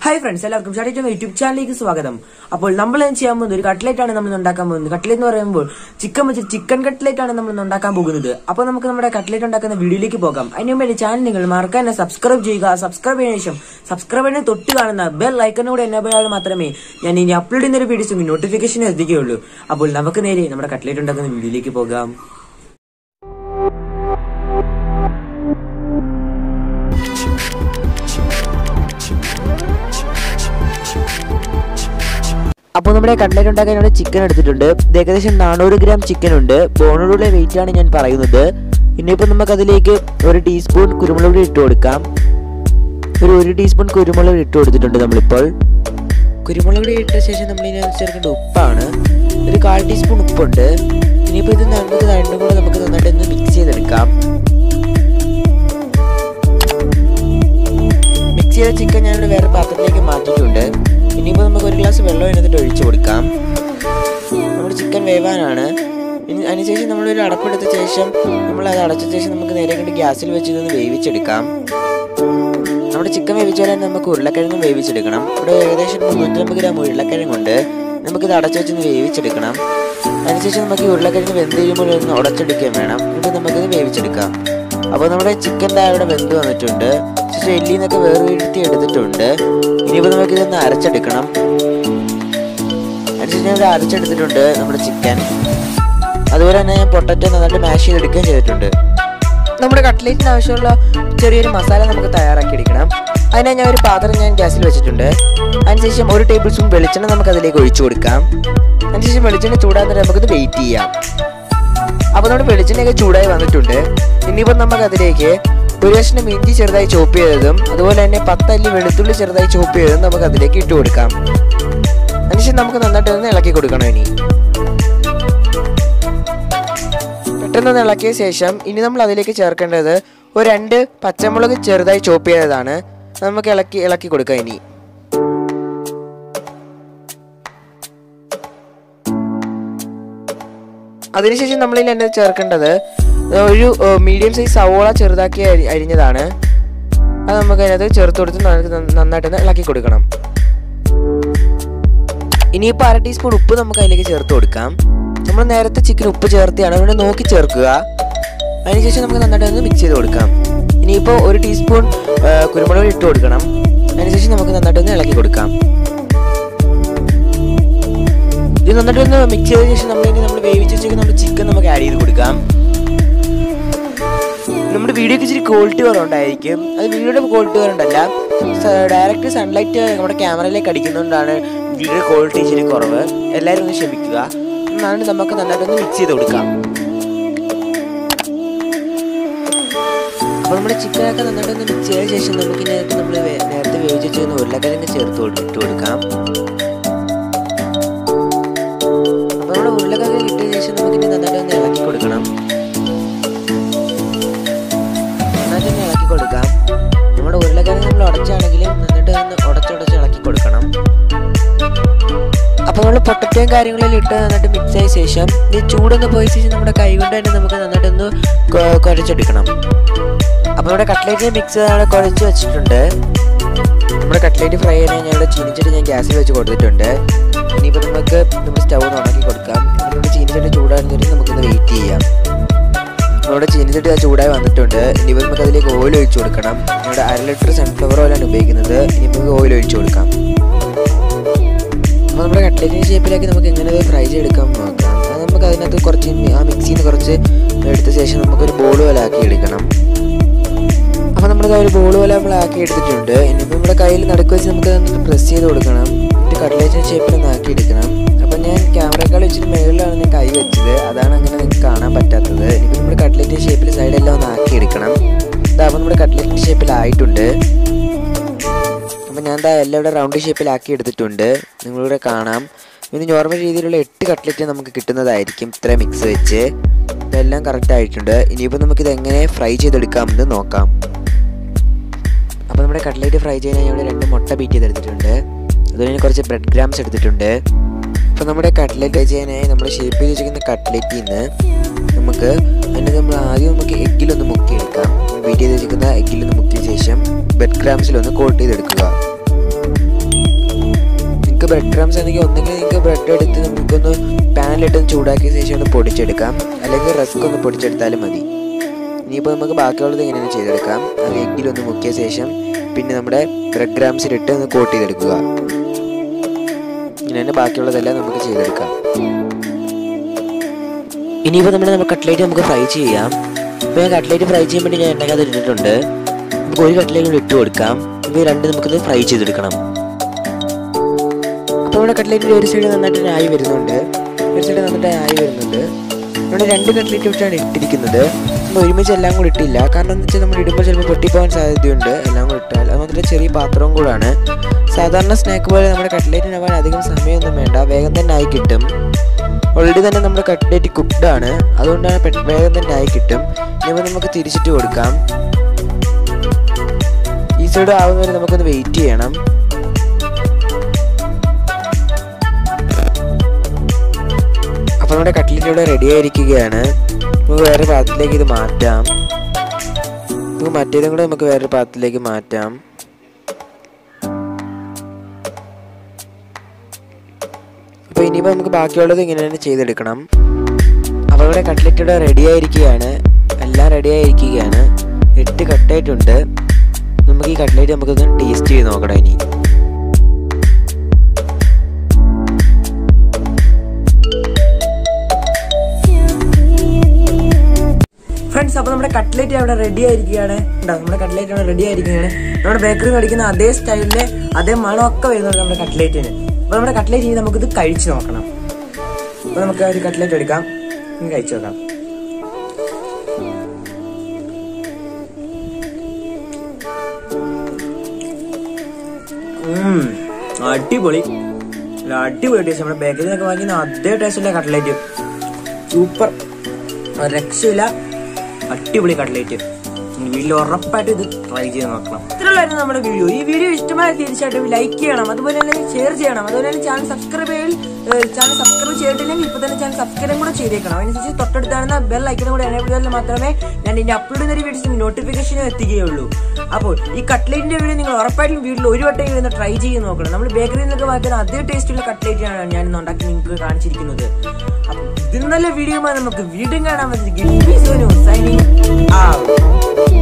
Hi friends, എല്ലാവർക്കും ഷാരിയുടെ YouTube ചാനലിലേക്ക് സ്വാഗതം. അപ്പോൾ നമ്മൾ ചെയ്യാൻ പോകുന്നത് ഒരു കട്ട്ലേറ്റ് ആണ് നമ്മൾ ഉണ്ടാക്കാൻ പോകുന്നത്. കട്ട്ലേറ്റ് എന്ന് പറയുമ്പോൾ ചിക്കൻ കട്ട്ലേറ്റ് ആണ് നമ്മൾ ഉണ്ടാക്കാൻ പോകുന്നത്. അപ്പോൾ നമുക്ക് നമ്മുടെ കട്ട്ലേറ്റ് ഉണ്ടാക്കുന്ന വീഡിയോയിലേക്ക് പോകാം. അതിനു മുമ്പ് ചാനൽ നിങ്ങൾ മറക്കാതെ സബ്സ്ക്രൈബ് ചെയ്യുക. സബ്സ്ക്രൈബ് ചെയ്തതിനു ശേഷം സബ്സ്ക്രൈബിനെ തൊട്ട് കാണുന്ന ബെൽ ഐക്കൺ കൂടെ എനേബിൾ ചെയ്താൽ മാത്രമേ ഞാൻ ഇനി അപ്ലോഡ് ചെയ്യുന്ന ഒരു വീഡിയോസ് നോട്ടിഫിക്കേഷൻ എത്തിക്കുകയുള്ളൂ. അപ്പോൾ നമുക്ക് നേരെ നമ്മുടെ കട്ട്ലേറ്റ് ഉണ്ടാക്കുന്ന വീഡിയോയിലേക്ക് പോകാം. അപ്പോൾ നമ്മുടെ കട്ട്ലേറ്റ് ഉണ്ടാക്കാൻ ഇവിടെ ചിക്കൻ എടുത്തിട്ടുണ്ട്. ഏകദേശം 400 ഗ്രാം ചിക്കൻ ഉണ്ട്. ബോണോടുള്ള വെയിറ്റ് ആണ് ഞാൻ പറയുന്നത്. ഇനിയിപ്പോൾ നമുക്ക് അതിലേക്ക് 1 ടീസ്പൂൺ കുരുമുളക് പൊടി ഇട്ട് കൊടുക്കാം. ഒരു 1 ടീസ്പൂൺ കുരുമുളക് പൊടി ഇട്ട് കൊടുത്തിട്ടുണ്ട്. നമ്മളിപ്പോൾ കുരുമുളക് പൊടി ഇട്ട ശേഷം നമ്മൾ ഇതിനകത്ത് ചേർക്കേണ്ട ഉപ്പാണ്. ഒരു 1/4 ടീസ്പൂൺ ഉപ്പുണ്ട്. ഇനിയിപ്പോൾ ഇത് രണ്ടും കൂടെ നമുക്ക് നന്നായിട്ടൊന്ന് മിക്സ് ചെയ്തെടുക്കാം. മിക്സ് ചെയ്ത ചിക്കൻ ഞാനിവിടെ വേറെ പാത്രത്തിലേക്ക് മാറ്റിയിട്ടുണ്ട്. ഇനിയിപ്പോൾ നമുക്ക് 1 ഗ്ലാസ് വെള്ളം ഇതിനകത്ത് ഒഴിച്ചു കൊടുക്കാം. നമ്മുടെ ചിക്കൻ വേവാനാണ്. അതിനുശേഷം നമ്മളൊരു അടപ്പെടുത്ത ശേഷം നമ്മൾ അത് അടച്ച ശേഷം നമുക്ക് നേരെ കണ്ട് ഗ്യാസിൽ വെച്ച് ഇതൊന്ന് വേവിച്ചെടുക്കാം. നമ്മുടെ ചിക്കൻ വേവിച്ചാൽ നമുക്ക് ഉരുളക്കിഴങ്ങും വേവിച്ചെടുക്കണം. ഇവിടെ ഏകദേശം 350 ഗ്രാം ഉരുളക്കിഴങ്ങുണ്ട്. നമുക്കിത് അടച്ചു വെച്ചൊന്ന് വേവിച്ചെടുക്കണം. അതിനുശേഷം നമുക്ക് ഈ ഉരുളക്കിഴങ്ങ് വെന്ത് കഴിയുമ്പോൾ ഒന്ന് ഉടച്ചെടുക്കുകയും വേണം. എന്നിട്ട് നമുക്കിത് വേവിച്ചെടുക്കാം. അപ്പോൾ നമ്മുടെ ചിക്കൻ്റെ അവിടെ വെന്ത് വന്നിട്ടുണ്ട്. ശേഷം എല്ലിൽ നിന്നൊക്കെ വേർതിരിത്തി എടുത്തിട്ടുണ്ട്. ഇനിയിപ്പോൾ നമുക്ക് ഇതൊന്ന് അരച്ചെടുക്കണം. അതിനുശേഷം ഞാൻ ഇവിടെ അരച്ചെടുത്തിട്ടുണ്ട് നമ്മുടെ ചിക്കൻ. അതുപോലെ തന്നെ ഞാൻ പൊട്ടറ്റോ നന്നായിട്ട് മാഷ് ചെയ്തെടുക്കുകയും ചെയ്തിട്ടുണ്ട്. നമ്മുടെ കട്ട്ലേറ്റിന് ആവശ്യമുള്ള ചെറിയൊരു മസാല നമുക്ക് തയ്യാറാക്കി എടുക്കണം. അതിനായി ഞാൻ ഒരു പാത്രം ഗ്യാസിൽ വെച്ചിട്ടുണ്ട്. അതിനുശേഷം 1 ടേബിൾ സ്പൂൺ വെളിച്ചെണ്ണ നമുക്ക് അതിലേക്ക് ഒഴിച്ചു കൊടുക്കാം. അതിനുശേഷം വെളിച്ചെണ്ണ ചൂടാകുന്നതിന് നമുക്കിത് വെയിറ്റ് ചെയ്യാം. അപ്പോൾ നമ്മുടെ വെളിച്ചെണ്ണയൊക്കെ ചൂടായി വന്നിട്ടുണ്ട്. ഇനിയിപ്പോൾ നമുക്ക് അതിലേക്ക് 1 കഷ്ണം ഇഞ്ചി ചെറുതായി ചോപ്പ് ചെയ്തതും അതുപോലെ തന്നെ 10 അല്ലി വെളുത്തുള്ളി ചെറുതായി ചോപ്പ് ചെയ്തതും നമുക്ക് അതിലേക്ക് ഇട്ട് കൊടുക്കാം. അതിനുശേഷം നമുക്ക് നന്നായിട്ടൊന്ന് ഇളക്കി കൊടുക്കണം. പെട്ടെന്ന് ഇളക്കിയ ശേഷം ഇനി നമ്മൾ അതിലേക്ക് ചേർക്കേണ്ടത് 2 പച്ചമുളക് ചെറുതായി ചോപ്പ് ചെയ്തതാണ്. നമുക്ക് ഇളക്കി കൊടുക്കാം. ഇനി അതിനുശേഷം നമ്മൾ ഇതിൽ ചേർക്കേണ്ടത് ഒരു മീഡിയം സൈസ് സവോള ചെറുതാക്കി അരിഞ്ഞതാണ്. അത് നമുക്ക് അതിനകത്ത് ചേർത്ത് കൊടുത്ത് നന്നായിട്ടൊന്ന് ഇളക്കി കൊടുക്കണം. ഇനിയിപ്പോൾ 1/2 ടീസ്പൂൺ ഉപ്പ് നമുക്ക് അതിലേക്ക് ചേർത്ത് കൊടുക്കാം. നമ്മൾ നേരത്തെ ചിക്കൻ ഉപ്പ് ചേർത്തിയാണ്, അതുകൊണ്ട് നോക്കി ചേർക്കുക. അതിനുശേഷം നമുക്ക് നന്നായിട്ടൊന്ന് മിക്സ് ചെയ്ത് കൊടുക്കാം. ഇനിയിപ്പോൾ 1 ടീസ്പൂൺ കുരുമുളക് പൊടി ഇട്ട് കൊടുക്കണം. അതിനുശേഷം നമുക്ക് നന്നായിട്ടൊന്ന് ഇളക്കി കൊടുക്കാം. ഇത് നന്നായിട്ടൊന്ന് മിക്സ് ചെയ്ത ശേഷം നമ്മൾ വേവിച്ച് വെച്ചേക്ക് നമ്മുടെ ചിക്കൻ നമുക്ക് ആഡ് ചെയ്ത് കൊടുക്കാം. നമ്മുടെ വീഡിയോക്ക് ഇച്ചിരി ക്വാളിറ്റി കുറവുണ്ടായിരിക്കും. അത് വീഡിയോയുടെ ക്വാളിറ്റി കുറവുണ്ടല്ല, ഡയറക്റ്റ് സൺലൈറ്റ് നമ്മുടെ ക്യാമറയിലേക്ക് അടിക്കുന്നതുകൊണ്ടാണ് വീഡിയോ ക്വാളിറ്റി ഇച്ചിരി കുറവ്. എല്ലാവരും ഒന്ന് ക്ഷമിക്കുക. എന്നാണ് നമുക്ക് നന്നായിട്ടൊന്ന് മിക്സ് ചെയ്ത് കൊടുക്കാം. അപ്പോൾ നമ്മുടെ ചിക്കനൊക്കെ നന്നായിട്ടൊന്ന് മിക്സ് ചെയ്ത ശേഷം നമുക്ക് ഇതിനകത്ത് നമ്മൾ നേരത്തെ വേവിച്ച് വെച്ചിരുന്ന ഉരുളക്കിഴങ്ങ് ഇട്ട് കൊടുക്കാം. അപ്പോൾ നമ്മുടെ ഉരുളക്കിഴങ്ങ് ഇട്ട ശേഷം നമുക്കിനി നന്നായിട്ടൊന്ന് ഇളക്കി കൊടുക്കണം. ഇളക്കി കൊടുക്കാം. നമ്മുടെ ഉരുളക്കിഴങ്ങ് നമ്മൾ ഉടച്ചാണെങ്കിലും നന്നായിട്ട് ഉടച്ച് ഇളക്കി കൊടുക്കണം. അപ്പോൾ നമ്മൾ പൊട്ടറ്റോയും കാര്യങ്ങളെല്ലാം ഇട്ട് നന്നായിട്ട് മിക്സ് ആയ ശേഷം ഈ ചൂടൊന്ന് പോയ ശേഷം നമ്മുടെ കൈ കൊണ്ട് തന്നെ നമുക്ക് നന്നായിട്ടൊന്ന് കുഴച്ചെടുക്കണം. അപ്പോൾ നമ്മുടെ കട്ട്ലേറ്റ് മിക്സ് അവിടെ കുഴച്ച് വെച്ചിട്ടുണ്ട്. നമ്മുടെ കട്ട്ലേറ്റ് ഫ്രൈ ചെയ്യാൻ ഞാൻ ചീനിച്ചട്ടി ഗ്യാസിൽ വെച്ച് കൊടുത്തിട്ടുണ്ട്. ഇനിയിപ്പോൾ നമുക്ക് നമ്മൾ സ്റ്റൗ ഒന്ന് ഉണക്കി കൊടുക്കാം. നമ്മുടെ ചീനിച്ചട്ടി ചൂടാകുന്നതിന് നമുക്കൊന്ന് വെയിറ്റ് ചെയ്യാം. നമ്മുടെ ചീനിച്ചട്ടി ചൂടായി വന്നിട്ടുണ്ട്. ഇനിയിപ്പോൾ നമുക്ക് അതിലേക്ക് ഓയിൽ ഒഴിച്ചു കൊടുക്കണം. നമ്മുടെ 1/2 ലിറ്റർ സൺഫ്ലവർ ഓയിലാണ് ഉപയോഗിക്കുന്നത്. ഇനിയിപ്പോൾ നമുക്ക് ഓയിൽ ഒഴിച്ചു കൊടുക്കാം. അപ്പോൾ നമ്മുടെ കട്ട്ലേറ്റിൻ്റെ ഷേപ്പിലേക്ക് നമുക്ക് എങ്ങനെ ഫ്രൈ ചെയ്തെടുക്കാൻ നോക്കാം. അത് നമുക്ക് അതിനകത്ത് കുറച്ച് ആ മിക്സിയിൽ നിന്ന് കുറച്ച് എടുത്ത ശേഷം നമുക്കൊരു ബോൾ പോലെ ആക്കി എടുക്കണം. അപ്പോൾ നമ്മുടെ ഒരു ബോൾ പോലെ നമ്മൾ ആക്കി എടുത്തിട്ടുണ്ട്. ഇനിയിപ്പോൾ നമ്മുടെ കയ്യിൽ നടുക്ക് വെച്ച് നമുക്ക് പ്രസ് ചെയ്ത് കൊടുക്കണം. എന്നിട്ട് കട്ട്ലേറ്റിൻ്റെ ഷേപ്പിലൊന്ന് ആക്കി എടുക്കണം. അപ്പോൾ ഞാൻ ക്യാമറയേക്കാൾ വെച്ചിട്ട് മേളിലാണ് ഞാൻ കൈ വെച്ചത്, അതാണ് അങ്ങനെ നിങ്ങൾക്ക് കാണാൻ പറ്റാത്തത്. ഇനിയിപ്പോൾ നമ്മുടെ കട്ട്ലേറ്റിൻ്റെ ഷേപ്പിൽ സൈഡെല്ലാം ഒന്ന് ആക്കി എടുക്കണം. ഇതാകുമ്പോൾ നമ്മുടെ കട്ട്ലേറ്റിൻ്റെ ഷേപ്പിലായിട്ടുണ്ട്. അപ്പോൾ ഞാൻ എല്ലാം ഇവിടെ റൗണ്ട് ഷേപ്പിലാക്കി എടുത്തിട്ടുണ്ട്. നിങ്ങളിവിടെ കാണാം. ഇത് നോർമൽ രീതിയിലുള്ള 8 കട്ട്ലേറ്റ് നമുക്ക് കിട്ടുന്നതായിരിക്കും ഇത്ര മിക്സ് വെച്ച്. ഇതെല്ലാം കറക്റ്റ് ആയിട്ടുണ്ട്. ഇനിയിപ്പോൾ നമുക്കിത് എങ്ങനെ ഫ്രൈ ചെയ്തെടുക്കാമെന്ന് നോക്കാം. അപ്പോൾ നമ്മുടെ കട്ട്ലേറ്റ് ഫ്രൈ ചെയ്യാൻ ഞാൻ ഇവിടെ 2 മുട്ട ബീറ്റ് ചെയ്തെടുത്തിട്ടുണ്ട്. അതുപോലെ തന്നെ കുറച്ച് ബ്രെഡ് ഗ്രാംസ് എടുത്തിട്ടുണ്ട്. അപ്പോൾ നമ്മുടെ കട്ട്ലേറ്റ് ചെയ്യാനായി നമ്മൾ ഷേപ്പ് ചെയ്ത് വെച്ചിരിക്കുന്ന കട്ട്ലേറ്റിൽ നിന്ന് നമുക്ക് നമ്മൾ ആദ്യം എഗ്ഗിലൊന്ന് മുക്കിയെടുക്കാം. ബീറ്റ് ചെയ്ത് വെച്ചിരിക്കുന്ന എഗ്ഗിലൊന്ന് മുക്കിയ ശേഷം ബ്രെഡ് ക്രംസിലൊന്ന് കോട്ട് ചെയ്തെടുക്കുക. ബ്രെഡ് ക്രംസ് ആണെങ്കിൽ ഒന്നെങ്കിൽ നിങ്ങൾക്ക് ബ്രെഡ് എടുത്ത് നമുക്കൊന്ന് പാനിലിട്ട് ചൂടാക്കിയ ശേഷം ഒന്ന് പൊടിച്ചെടുക്കാം, അല്ലെങ്കിൽ റസ്ക് ഒന്ന് പൊടിച്ചെടുത്താലും മതി. ഇനിയിപ്പോൾ നമുക്ക് ബാക്കിയുള്ളത് എങ്ങനെയാണ് ചെയ്തെടുക്കാം. അത് എഗ്ഗിലൊന്ന് മുക്കിയ ശേഷം പിന്നെ നമ്മുടെ ബ്രെഡ് ക്രംസിലിട്ട് ഒന്ന് കോട്ട് ചെയ്തെടുക്കുക. ഇങ്ങനെ തന്നെ ബാക്കിയുള്ളതെല്ലാം നമുക്ക് ചെയ്തെടുക്കാം. ഇനിയിപ്പോൾ നമ്മുടെ കട്ട്ലേറ്റ് നമുക്ക് ഫ്രൈ ചെയ്യാം. ഇപ്പോൾ ഞാൻ കട്ട്ലേറ്റ് ഫ്രൈ ചെയ്യാൻ വേണ്ടി ഞാൻ എണ്ണക്കകത്ത് ഇട്ടിട്ടുണ്ട്. നമുക്ക് ഒരു കട്ട്ലേറ്റ് കൂടി ഇട്ട് കൊടുക്കാം. ഇപ്പോൾ രണ്ട് നമുക്കിത് ഫ്രൈ ചെയ്തെടുക്കണം. അപ്പോൾ നമ്മുടെ കട്ട്ലേറ്റിൻ്റെ ഒരു സൈഡ് നന്നായിട്ട് ആയി വരുന്നുണ്ട്, നമ്മുടെ 2 കട്ട്ലേറ്റ് ഇട്ടാണ് ഇട്ടിരിക്കുന്നത്. നമ്മൾ ഒരുമിച്ച് എല്ലാം കൂടി ഇട്ടില്ല, കാരണം എന്ന് വെച്ചാൽ നമ്മൾ ഇടുമ്പോൾ ചിലപ്പോൾ പൊട്ടിപ്പോകാൻ സാധ്യതയുണ്ട് എല്ലാം കൂടി ഇട്ടാൽ. അത് മാത്രമല്ല ചെറിയ പാത്രവും കൂടാണ്. സാധാരണ സ്നാക്ക് പോലെ നമ്മുടെ കട്ട്ലേറ്റിനാവാൻ അധികം സമയമൊന്നും വേണ്ട, വേഗം തന്നെ ആയി കിട്ടും. ഓൾറെഡി തന്നെ നമ്മുടെ കട്ട്ലേറ്റ് കുക്ക്ഡ് ആണ്, അതുകൊണ്ടാണ് വേഗം തന്നെ ആയി കിട്ടും. ഇനിയിപ്പോൾ നമുക്ക് തിരിച്ചിട്ട് കൊടുക്കാം. ഈ സൈഡ് ആവുന്നവരെ നമുക്കൊന്ന് വെയിറ്റ് ചെയ്യണം. അപ്പോൾ നമ്മുടെ കട്ട്ലേറ്റ് ഇവിടെ റെഡി ആയിരിക്കുകയാണ്. നമുക്ക് വേറെ പാത്രത്തിലേക്ക് ഇത് മാറ്റാം. നമുക്ക് മറ്റേതും കൂടെ നമുക്ക് വേറൊരു പാത്രത്തിലേക്ക് മാറ്റാം. അപ്പോൾ ഇനിയിപ്പോൾ നമുക്ക് ബാക്കിയുള്ളത് ഇങ്ങനെ തന്നെ ചെയ്തെടുക്കണം. അപ്പോൾ ഇവിടെ കട്ട്ലേറ്റ് ഇവിടെ റെഡി ആയിരിക്കുകയാണ്, എല്ലാം റെഡി ആയിരിക്കുകയാണ്. 8 കട്ടായിട്ടുണ്ട്. നമുക്ക് ഈ കട്ട്ലേറ്റ് നമുക്കൊന്ന് ടേസ്റ്റ് ചെയ്ത് നോക്കണം ഇനി. ഫ്രണ്ട്സ്, അപ്പോൾ നമ്മുടെ കട്ട്ലേറ്റ് അവിടെ റെഡി ആയിരിക്കുകയാണ്. നമ്മുടെ ബേക്കറി മേടിക്കുന്ന അതേ സ്റ്റൈലില് അതേ മണമൊക്കെ വരുന്നുണ്ട് നമ്മുടെ കട്ട്ലേറ്റിന്. അപ്പോൾ നമ്മുടെ കട്ട്ലേറ്റ് ഇനി നമുക്കിത് കഴിച്ചു നോക്കണം. അപ്പോൾ നമുക്ക് ഒരു കട്ട്ലേറ്റ് എടുക്കാം, കഴിച്ചു നോക്കാം. അടിപൊളി ടേസ്റ്റ്. നമ്മുടെ ബേക്കറിയിൽ നിന്നൊക്കെ വാങ്ങിക്കുന്ന അതേ ടേസ്റ്റുള്ള കട്ട്ലേറ്റ്, സൂപ്പർ, രക്ഷയില്ല, അടിപൊളി കട്ട്ലേറ്റ്. വീട്ടിൽ ഉറപ്പായിട്ട് ഇത് ട്രൈ ചെയ്ത് നോക്കണം. ഇത്രയുള്ളായിരുന്നു നമ്മുടെ വീഡിയോ. ഈ വീഡിയോ ഇഷ്ടമായ തീർച്ചയായിട്ടും ലൈക്ക് ചെയ്യണം, അതുപോലെ തന്നെ ഷെയർ ചെയ്യണം, അതുപോലെ തന്നെ ചാനൽ സബ്സ്ക്രൈബ് ചെയ്തിട്ടില്ലെങ്കിൽ ഇപ്പോൾ തന്നെ ചാനൽ സബ്സ്ക്രൈബ് കൂടെ ചെയ്തേക്കണം. അതിനനുസരിച്ച് തൊട്ടടുത്താണെന്ന ബെൽ ഐക്കണും കൂടെ എനേബിൾ ചെയ്താൽ മാത്രമേ ഞാൻ ഇതിന്റെ അപ്ലോഡ് ചെയ്യുന്ന വീഡിയോസിന് നോട്ടിഫിക്കേഷൻ എത്തുകയുള്ളൂ. അപ്പോൾ ഈ കട്ട്ലേറ്റിന്റെ വീഡിയോ നിങ്ങൾ ഉറപ്പായിട്ടും വീട്ടിൽ ഒരു വട്ടം ഇരുന്ന് ട്രൈ ചെയ്ത് നോക്കണം. നമ്മൾ ബേക്കറിയിൽ നിന്നൊക്കെ വാങ്ങിക്കുന്ന അതേ ടേസ്റ്റുള്ള കട്ട്ലേറ്റാണ് ഞാൻ ഇന്ന് ഉണ്ടാക്കി നിങ്ങൾക്ക് കാണിച്ചിരിക്കുന്നത്. അപ്പോൾ ഇതിന് നല്ല വീഡിയോ നമുക്ക് വീണ്ടും കാണാൻ പറ്റും. Signing out.